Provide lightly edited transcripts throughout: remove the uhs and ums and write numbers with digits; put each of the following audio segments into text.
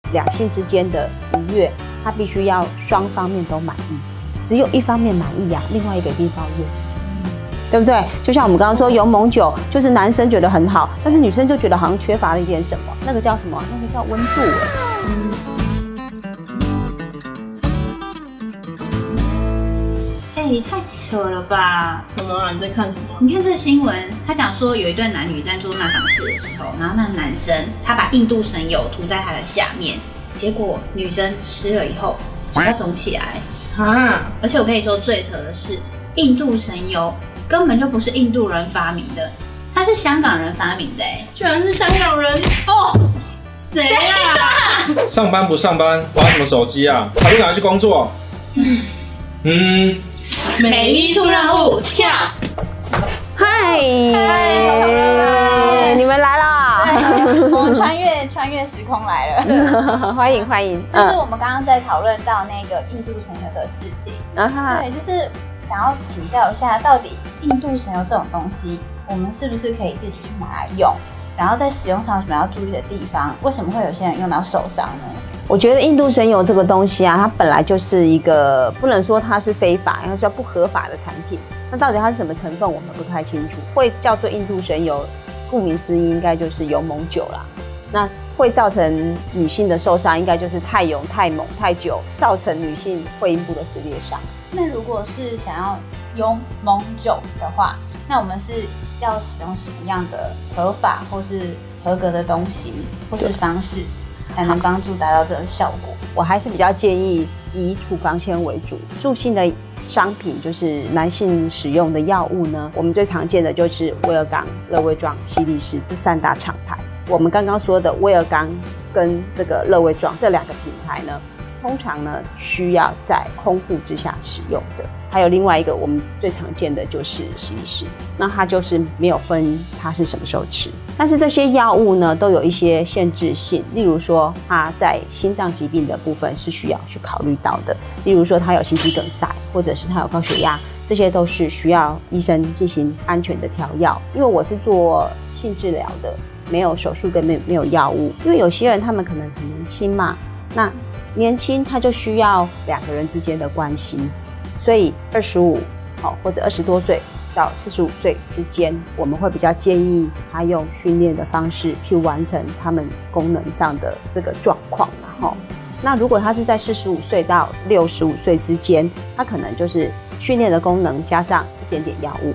两性之间的愉悦，它必须要双方面都满意。只有一方面满意呀，另外一个一定抱怨，对不对？就像我们刚刚说，油蒙酒就是男生觉得很好，但是女生就觉得好像缺乏了一点什么，那个叫什么？那个叫温度。 你太扯了吧！ 什么啊？你在看什么？ 你看这个新闻，他讲说有一对男女在做那场事的时候，然后那个男生他把印度神油涂在他的下面，结果女生吃了以后嘴巴肿起来啊！ 而且我跟你说最扯的是，印度神油根本就不是印度人发明的，它是香港人发明的居然是香港人哦！ 谁啊？ 上班不上班，玩什么手机啊？还不赶快去工作？ 美丽出任务，跳！ 嗨，你们来啦！ 我们穿越时空来了， 欢迎欢迎。 就是我们刚刚在讨论到那个印度神油的事情，对，就是想要请教一下，到底印度神油这种东西，我们是不是可以自己去买来用？然后在使用上有什么要注意的地方？为什么会有些人用到受伤呢？ 我觉得印度神油这个东西啊，它本来就是一个不能说它是非法，应该叫不合法的产品。那到底它是什么成分，我们不太清楚。会叫做印度神油，顾名思义，应该就是油蒙酒啦。那会造成女性的受伤，应该就是太油、太猛、太久，造成女性会阴部的撕裂伤。 那如果是想要用蒙酒的话，那我们是要使用什么样的合法或是合格的东西或是方式，才能帮助达到这个效果？ 我还是比较建议以处方签为主，助性的商品就是男性使用的药物呢，我们最常见的就是威尔刚、乐威壮、西力士这三大厂牌。我们刚刚说的威尔刚跟这个乐威壮这两个品牌呢，通常呢需要在空腹之下使用的。还有另外一个我们最常见的就是西力士，那它就是没有分它是什么时候吃，但是这些药物呢都有一些限制性，例如说它在心脏疾病的部分是需要去考虑到的，例如说它有心肌梗塞，或者是它有高血压，这些都是需要医生进行安全的调药。因为我是做性治疗的，没有手术跟没有药物，因为有些人他们可能很年轻嘛，那年轻他就需要两个人之间的关系，所以25或者20多岁到45岁之间，我们会比较建议他用训练的方式去完成他们功能上的这个状况。那如果他是在45岁到65岁之间，他可能就是训练的功能加上一点点药物。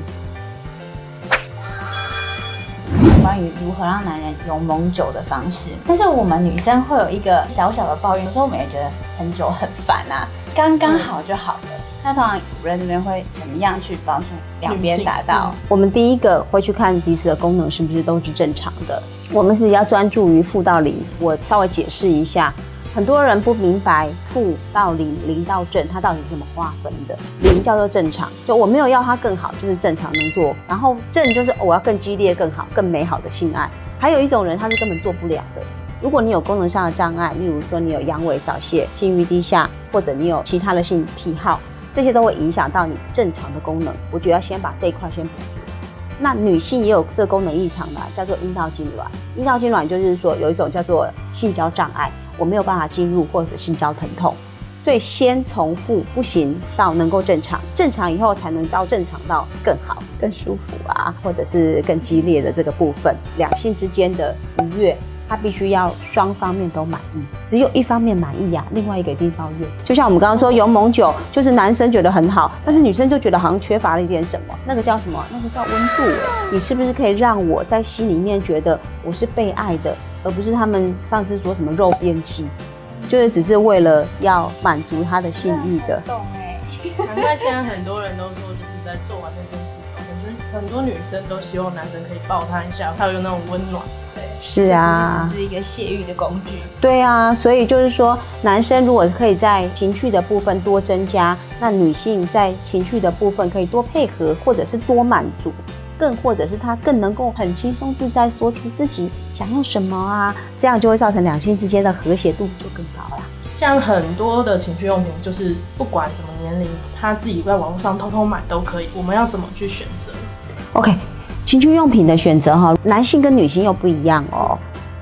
关于如何让男人有蒙酒的方式，但是我们女生会有一个小小的抱怨，有时候我们也觉得很久很烦啊，刚刚好就好了。那通常主任这边会怎么样去帮助两边达到？ 我们第一个会去看彼此的功能是不是都是正常的。我们是比较专注于负到零，我稍微解释一下。很多人不明白负到零、零到正，它到底是怎么划分的？零叫做正常，就我没有要它更好，就是正常能做。然后正就是我要更激烈、更好、更美好的性爱。还有一种人他是根本做不了的。如果你有功能上的障碍，例如说你有阳痿、早泄、性欲低下，或者你有其他的性癖好，这些都会影响到你正常的功能。我觉得要先把这一块先补足。那女性也有这个功能异常的，叫做阴道痉挛。阴道痉挛就是说有一种叫做性交障碍，我没有办法进入或者性交疼痛，所以先从负不行到能够正常，正常以后才能到正常到更好、更舒服啊，或者是更激烈的这个部分。两性之间的愉悦，它必须要双方面都满意，只有一方面满意呀，另外一个一定抱怨。就像我们刚刚说，油蒙酒就是男生觉得很好，但是女生就觉得好像缺乏了一点什么，那个叫什么？那个叫温度。你是不是可以让我在心里面觉得我是被爱的，而不是他们上次说什么肉便器，就是只是为了要满足他的性欲的。 难怪现在很多人都说，就是在做完那件事情，很多女生都希望男生可以抱她一下，才有那种温暖。 是啊， 只是一个泄欲的工具。 对啊，所以就是说，男生如果可以在情趣的部分多增加，那女性在情趣的部分可以多配合，或者是多满足，更或者是他更能够很轻松自在说出自己想要什么啊，这样就会造成两性之间的和谐度就更高啦。 像很多的情趣用品，就是不管什么年龄，他自己在网络上偷偷买都可以。我们要怎么去选择 ？OK。情趣用品的选择男性跟女性又不一样哦。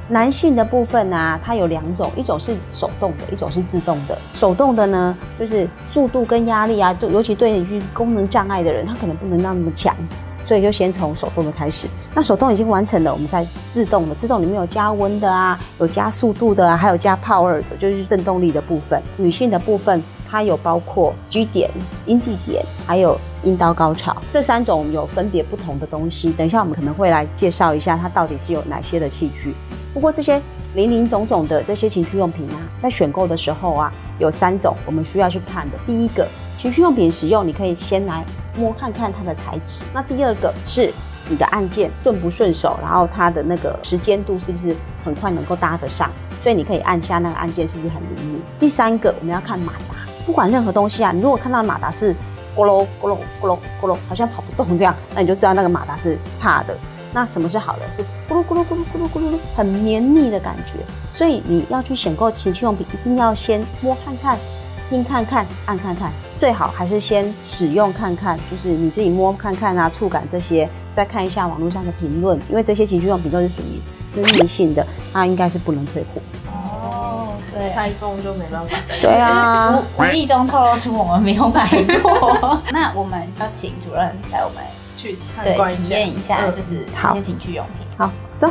男性的部分啊，它有2种，一种是手动的，一种是自动的。手动的呢，就是速度跟压力啊，尤其对于功能障碍的人，他可能不能那么强，所以就先从手动的开始。那手动已经完成了，我们再自动的。自动里面有加温的啊，有加速度的啊，还有加 power 的，就是振动力的部分。女性的部分，它有包括 G 点、阴蒂点，还有阴道高潮，这3种有分别不同的东西。等一下我们可能会来介绍一下它到底是有哪些的器具。不过这些林林总总的这些情趣用品啊，在选购的时候啊，有3种我们需要去看的。第一个，情趣用品使用，你可以先来摸看看它的材质。那第二个是你的按键顺不顺手，然后它的那个时间度是不是很快能够搭得上，所以你可以按下那个按键是不是很灵敏。第3个，我们要看马达，不管任何东西啊，你如果看到马达是咕噜咕噜咕噜咕噜，好像跑不动这样，那你就知道那个马达是差的。那什么是好的？是咕噜咕噜咕噜咕噜咕噜，很绵密的感觉。所以你要去选购情趣用品，一定要先摸看看、听看看、按看看，最好还是先使用看看，就是你自己摸看看啊，触感这些，再看一下网络上的评论，因为这些情趣用品都是属于私密性的，它应该是不能退货。 对，拆封就没办法。 对啊， 无意中透露出我们没有买过。那我们要请主任带我们去参观体验一下，就是这些情趣用品。 好，走。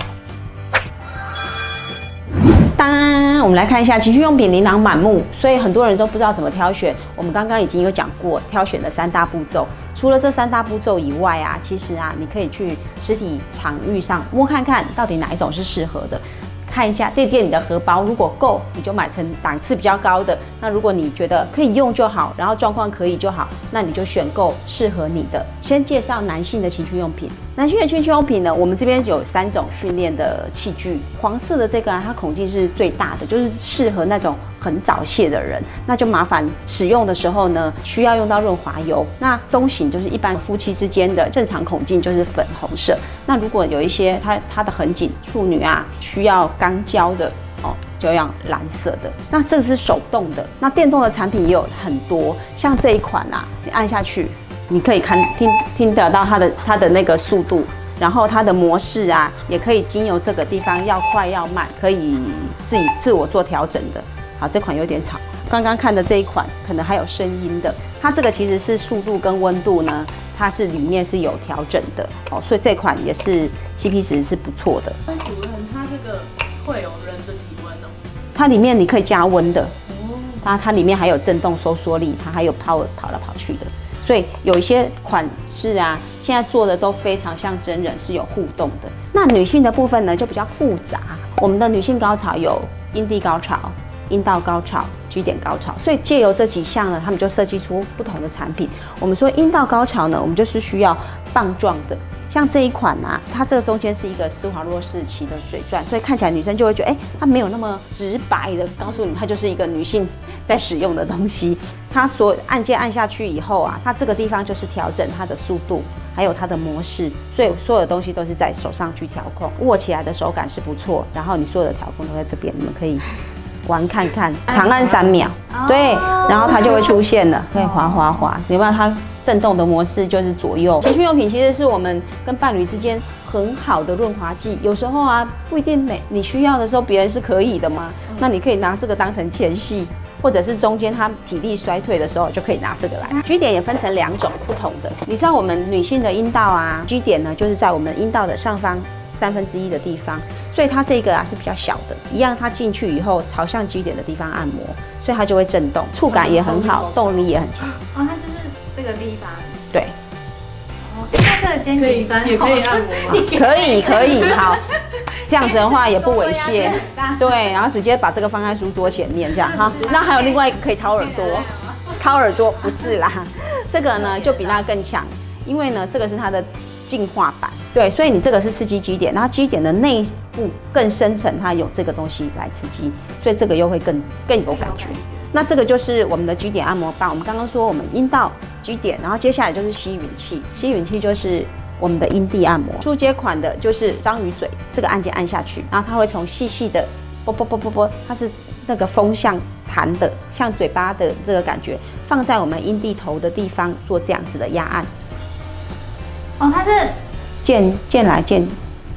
当我们来看一下情趣用品琳琅满目，所以很多人都不知道怎么挑选。我们刚刚已经有讲过挑选的3大步骤。除了这3大步骤以外啊，其实啊，你可以去实体场域上摸看看，到底哪一种是适合的。看一下垫垫你的荷包，如果够，你就买成档次比较高的。那如果你觉得可以用就好，然后状况可以就好，那你就选购适合你的。先介绍男性的情趣用品。男性的情趣用品呢，我们这边有3种训练的器具。黄色的这个啊，它孔径是最大的，就是适合那种很早泄的人，那就麻烦使用的时候呢，需要用到润滑油。那中型就是一般夫妻之间的正常孔径就是粉红色。那如果有一些它的很紧，处女啊需要钢胶的哦，就要蓝色的。那这个是手动的，那电动的产品也有很多，像这一款啊，你按下去，你可以听得到它的那个速度。然后它的模式啊，也可以经由这个地方要快要慢，可以自我做调整的。好，这款有点吵。刚刚看的这一款可能还有声音的，它这个其实是速度跟温度呢，它是里面是有调整的哦，所以这款也是 CP 值是不错的。 主任，它这个会有人的体温哦？ 它里面你可以加温的，它里面还有震动收缩力，它还有跑来跑去的。所以有一些款式啊，现在做的都非常像真人，是有互动的。那女性的部分呢，就比较复杂。我们的女性高潮有阴蒂高潮、阴道高潮、G 点高潮，所以借由这几项呢，他们就设计出不同的产品。我们说阴道高潮呢，我们就是需要棒状的。像这一款啊，它这个中间是一个施华洛世奇的水钻，所以看起来女生就会觉得，它没有那么直白的告诉你，它就是一个女性在使用的东西。它所按键按下去以后啊，它这个地方就是调整它的速度，还有它的模式，所以所有的东西都是在手上去调控，握起来的手感是不错。然后你所有的调控都在这边，你们可以玩看看，长按3秒，对，然后它就会出现了，可以滑滑滑，有没有它？震动的模式就是左右。情趣用品其实是我们跟伴侣之间很好的润滑剂，有时候啊不一定你需要的时候别人是可以的嘛，那你可以拿这个当成前戏，或者是中间他体力衰退的时候就可以拿这个来。G 点也分成2种不同的，你知道我们女性的阴道啊 ，G 点呢就是在我们阴道的上方1/3的地方，所以它这个啊是比较小的，一样它进去以后朝向 G 点的地方按摩，所以它就会震动，触感也很好，动力也很强。 哦，它就是这个地方。 对。 哦，那这个肩颈酸也可以按摩吗？ 可以，好。这样子的话也不猥亵，对，然后直接把这个放在书桌前面这样哈。那还有另外一个可以掏耳朵，掏耳朵不是啦，这个呢就比那更强，因为呢这个是它的进化版，对，所以你这个是刺激G点，然后G点的内部更深层，它有这个东西来刺激，所以这个又会更有感觉。那这个就是我们的G点按摩棒。我们刚刚说我们阴道G点，然后接下来就是吸吮器，吸吮器就是我们的阴蒂按摩。初阶款的就是章鱼嘴，这个按键按下去，然后它会从细细的啵，它是那个风向弹的，像嘴巴的这个感觉，放在我们阴蒂头的地方做这样子的压按。 哦，它是键来键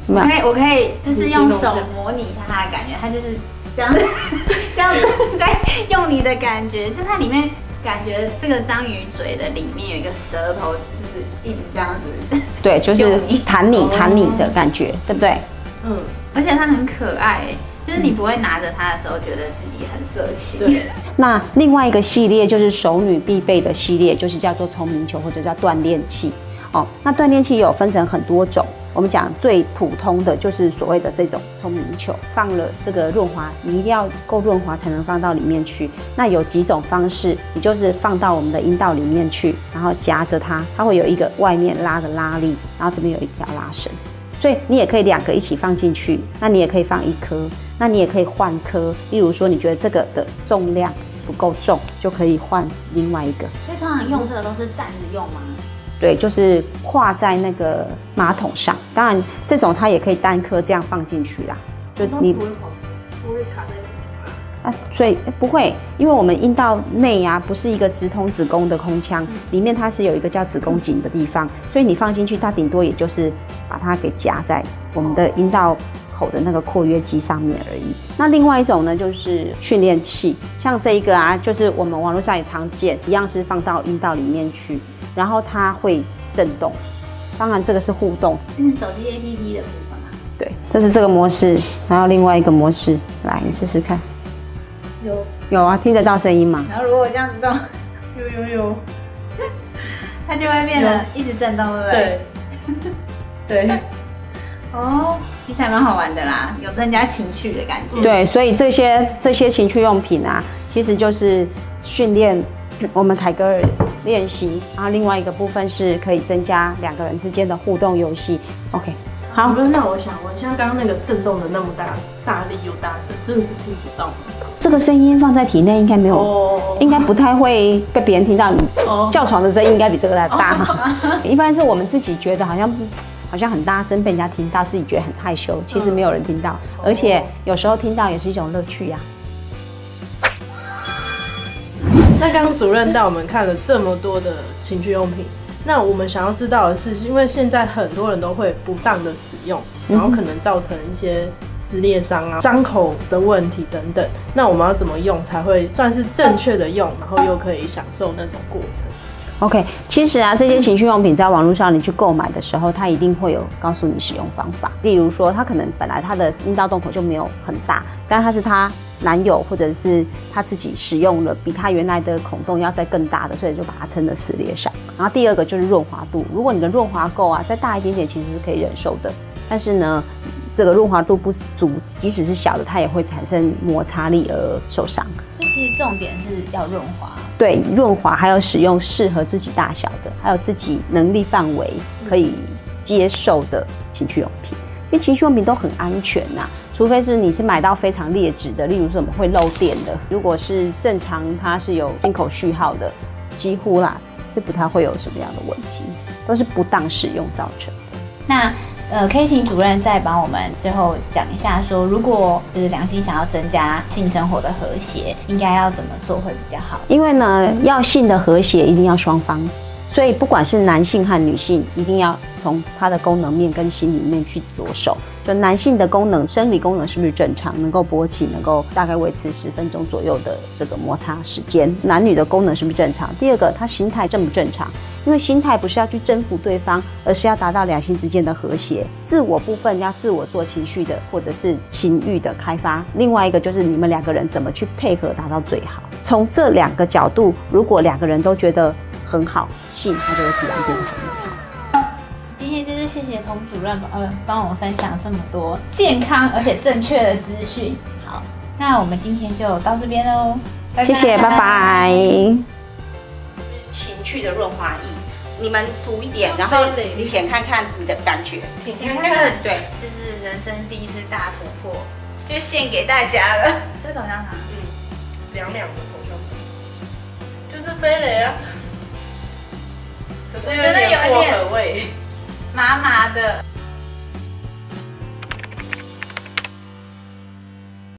我可以就是用手模拟一下它的感觉，它就是这样子这样子在用你的感觉，就它里面感觉这个章鱼嘴的里面有一个舌头，就是一直这样子。对，就是弹你的感觉，对不对？嗯，而且它很可爱，就是你不会拿着它的时候觉得自己很色情。对。 那另外一个系列就是熟女必备的系列，就是叫做聪明球或者叫锻炼器。哦，那锻炼器有分成很多种，我们讲最普通的就是所谓的这种聪明球，放了这个润滑，你一定要够润滑才能放到里面去。那有几种方式，你就是放到我们的阴道里面去，然后夹着它，它会有一个外面拉的拉力，然后这边有一条拉绳，所以你也可以2个一起放进去，那你也可以放1颗，那你也可以换颗，例如说你觉得这个的重量不够重，就可以换另外一个。 所以通常用这个都是站着用吗？ 对，就是跨在那个马桶上。当然，这种它也可以单颗这样放进去啦。就你不会卡在啊，所以不会，因为我们阴道内啊不是一个直通子宫的空腔，里面它是有一个叫子宫颈的地方，所以你放进去，它顶多也就是把它给夹在我们的阴道口的那个括约肌上面而已。那另外一种呢，就是训练器，像这一个啊，就是我们网络上也常见，一样是放到阴道里面去。然后它会震动，当然这个是互动。 这是手机 APP 的部分吗？ 对，这是这个模式，然后另外一个模式，来你试试看。有啊，听得到声音吗？ 然后如果这样子动， 有， 它就会变得一直震动，对不对？对。哦，其实还蛮好玩的啦，有增加情趣的感觉。 对，所以这些情趣用品啊，其实就是训练我们凯格尔练习，然后另外一个部分是可以增加2个人之间的互动游戏。OK， 好。 那我想问，像刚刚那个震动的那么大力又大声，真的是听不到吗？ 这个声音放在体内应该没有，应该不太会被别人听到。你叫床的声音应该比这个大。一般是我们自己觉得好像很大声，被人家听到，自己觉得很害羞，其实没有人听到，而且有时候听到也是一种乐趣呀。 那刚刚主任带我们看了这么多的情趣用品，那我们想要知道的是，因为现在很多人都会不当的使用，然后可能造成一些撕裂伤啊、伤口的问题等等。那我们要怎么用才会算是正确的用，然后又可以享受那种过程 ？OK， 其实啊，这些情趣用品在网络上你去购买的时候，它一定会有告诉你使用方法。例如说，它可能本来它的阴道洞口就没有很大，但它是它男友或者是他自己使用了比他原来的孔洞要再更大的，所以就把它称的撕裂伤。然后第二个就是润滑度，如果你的润滑够啊，再大一点点其实是可以忍受的。但是呢，这个润滑度不足，即使是小的，它也会产生摩擦力而受伤。 所以其实重点是要润滑。 对，润滑还有使用适合自己大小的，还有自己能力范围可以接受的情趣用品。其实情趣用品都很安全呐，除非是你是买到非常劣质的，例如说我们会漏电的。如果是正常，它是有进口序号的，几乎啦是不太会有什么样的问题，都是不当使用造成的。 那可以请主任再帮我们最后讲一下说，如果就是两性想要增加性生活的和谐，应该要怎么做会比较好？ 因为呢，要性的和谐一定要双方，所以不管是男性和女性，一定要从他的功能面跟心里面去着手。就男性的功能，生理功能是不是正常，能够勃起，能够大概维持10分钟左右的这个摩擦时间。男女的功能是不是正常？第二个，他心态正不正常？因为心态不是要去征服对方，而是要达到两性之间的和谐。自我部分要自我做情绪的或者是情欲的开发，另外一个就是你们2个人怎么去配合达到最好。从这2个角度，如果2个人都觉得很好，性它就会自然变得很美好。 今天就是谢谢童主任帮我们分享这么多健康而且正确的资讯。好，那我们今天就到这边喽， 谢谢，拜拜。情趣的润滑液，你们涂一点，然后你舔看看你的感觉， 舔看看，对，就是人生第一次大突破，就献给大家了。这个口香糖， 凉凉的口香糖，就是飞雷啊，可是有点薄荷味。 麻麻的。